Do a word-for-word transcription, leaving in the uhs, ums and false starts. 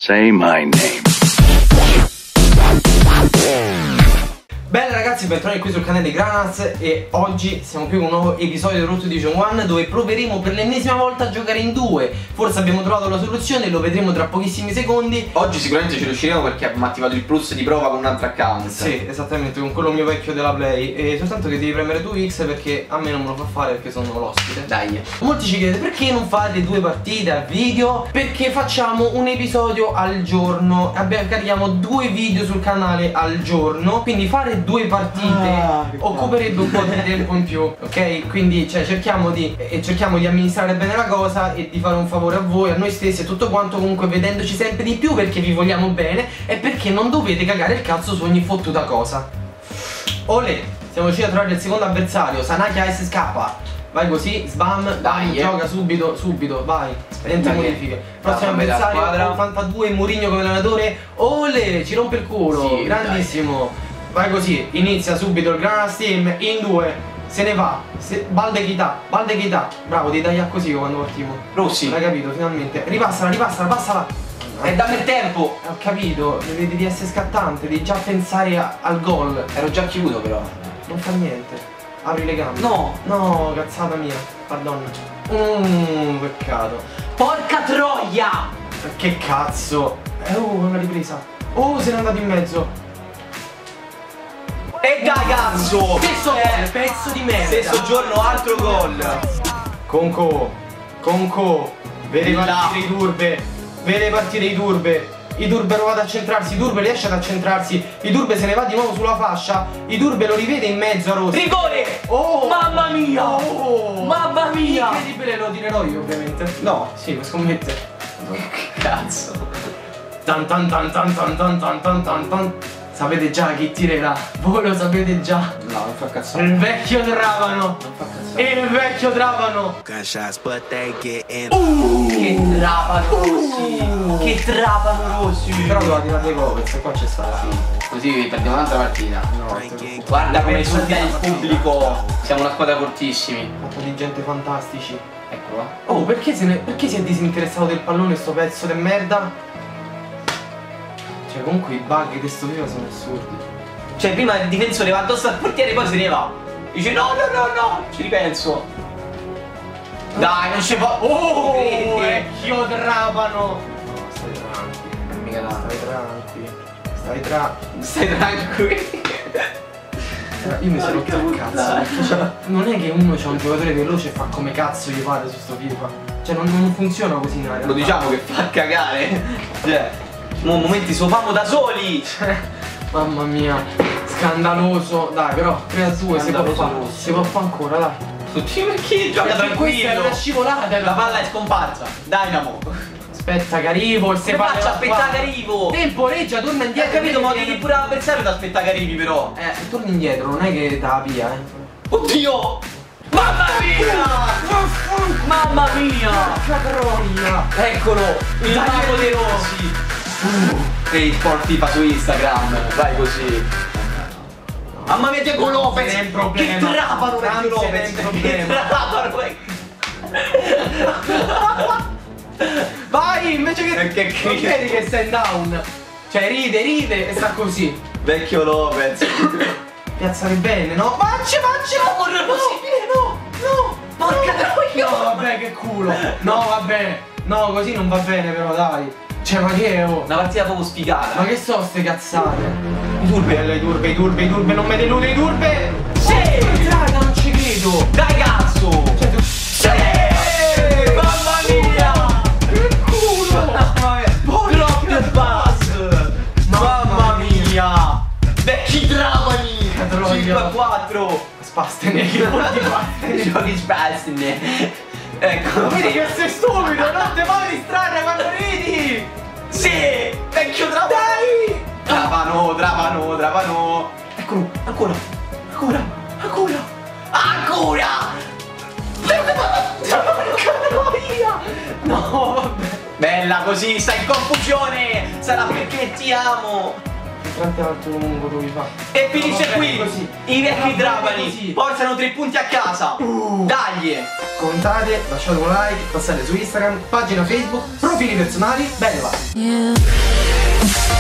Say my name. Bene ragazzi, bentornati qui sul canale di Granaz e oggi siamo qui con un nuovo episodio di Road to Division uno dove proveremo per l'ennesima volta a giocare in due. Forse abbiamo trovato la soluzione, lo vedremo tra pochissimi secondi. Oggi sicuramente ci riusciremo perché abbiamo attivato il plus di prova con un altro account. Sì, esattamente, con quello mio vecchio della Play. E soltanto che devi premere due X perché a me non me lo fa fare perché sono l'ospite. Dai. Molti ci chiedete perché non fate due partite a video? Perché facciamo un episodio al giorno, abbiamo, carichiamo due video sul canale al giorno. Quindi fare due partite ah, occuperebbe un po' di tempo in più, ok? Quindi cioè, cerchiamo di eh, cerchiamo di amministrare bene la cosa e di fare un favore a voi, a noi stessi e tutto quanto, comunque vedendoci sempre di più perché vi vogliamo bene e perché non dovete cagare il cazzo su ogni fottuta cosa. Olè, siamo riusciti a trovare il secondo avversario, Sanakia S scappa. Vai così, sbam, dai, eh. Gioca subito, subito, vai. Niente modifiche. Prossimo avversario, ottantadue, Mourinho come allenatore. Olè, ci rompe il culo, sì, grandissimo. Dai. Vai così, inizia subito il Granaz Team in due, se ne va, se, balde chità, balde chità. Bravo, ti taglia così quando partiamo. Rossi. L'hai capito, finalmente. Ripassala, ripassala, passala. E dammi il tempo. Ho capito, devi, devi essere scattante, devi già pensare a, al gol. Ero già chiuso però. Non fa niente. Apri le gambe. No. No, cazzata mia, pardon. Mmm, peccato. Porca troia. Che cazzo. Eh, oh, una ripresa. Oh, se n'è andato in mezzo. E dai cazzo! Stesso gol, pezzo di merda! Stesso giorno altro gol! Conco, Conco, vede partire i turbe, vede partire i turbe. I turbe provate a centrarsi, i turbe riesce ad accentrarsi, i turbe se ne va di nuovo sulla fascia, i turbe lo rivede in mezzo a Rossi. Rigore! Oh! Mamma mia! Oh! Mamma mia! Incredibile, lo tirerò io ovviamente. No, sì, lo scommette. Che cazzo! Tan tan tan tan tan tan tan tan tan tan. Sapete già chi tirerà, voi lo sapete già. No, non fa cazzare. Il vecchio Trapano. Non fa cazzare. Il vecchio Trapano. Uh, che Trapano Rossi. Uh, che Trapano Rossi. Però doveva tirare dei gol, perché qua c'è stata. Sì. Così perdiamo un'altra partita. No, guarda come esulta il pubblico. Siamo una squadra fortissimi. Un po' di gente fantastici. Eccolo. Oh, perché, se ne, perché si è disinteressato del pallone sto pezzo di merda? Cioè, comunque i bug di sto video sono assurdi. Cioè, prima il difensore va addosso al portiere e poi se ne va. Dice no, no, no, no, ci ripenso. Dai, non c'è fa. Oh, vecchio Trapano. No, stai tranquillo. Mica no. Stai tranquillo. Stai tra. Stai tranquillo. Io mi sono rotto il cazzo. Cioè, non è che uno c'ha un giocatore veloce e fa come cazzo gli pare su sto FIFA. Cioè, non, non funziona così in realtà. Lo diciamo che fa cagare. Cioè, mo momenti sofamo da soli. Mamma mia, scandaloso. Dai, però tre a due si può fare. Si può fare ancora, dai. Tutti perché gioca tranquillo. Questa è una scivolata. La palla è scomparsa. Dynamo. Aspetta che arrivo, il se faccia aspettare che arrivo. Temporeggia, torna indietro. Hai capito, ma devi pure l'avversario da aspettare che arrivi però. Eh, se torni indietro, non è che da via, eh. Oddio! Mamma mia! Mamma mia! Catroia! Eccolo! Il mago dei Rossi! Uh, e il sport FIFA su Instagram, vai così. Mamma mia, Diego Lopez! Che problema! Che Trapano, Diego Lopez! Che Trapano! Vai, invece che... Perché che... non vedi che stai down? Cioè ride, ride e sta così. Vecchio Lopez! Piazzare bene, no? Facci, facci! No, non è possibile, no! No! Porca troia! No, vabbè, che culo! No, vabbè! No, così non va bene però, dai! Cioè, ma che è, oh? Una partita proprio spiegata! Ma che so ste cazzate? I turbe, i turbe, i turbe, i turbe, non mi delude i turbe! Sì! Raga, non ci credo! Dai cazzo! Cioè, tu... Sì! Mamma mia! Che culo! Mamma mia! Drop the bus! Mamma mia! Vecchi Trapani! cinque a quattro! Spastene, che vuol dire? Giochi spastene! Ecco! Ma vedi che sei stupido! Non ti puoi distrarre quando ridi! Sì! Vecchio Trapani! Dai! Trapano, Trapano, Trapano! Eccolo! Ancora! Ancora! Ancora! Ancora! No, vabbè! Bella così, stai in confusione! Sarà perché ti amo! Quanto altro lungo devi fare? E finisce Va bene qui. così. I Va vecchi bene Trapani così. portano tre punti a casa. Uh. Dagli. Commentate, lasciate un like, passate su Instagram, pagina Facebook, profili personali, bene va. Yeah.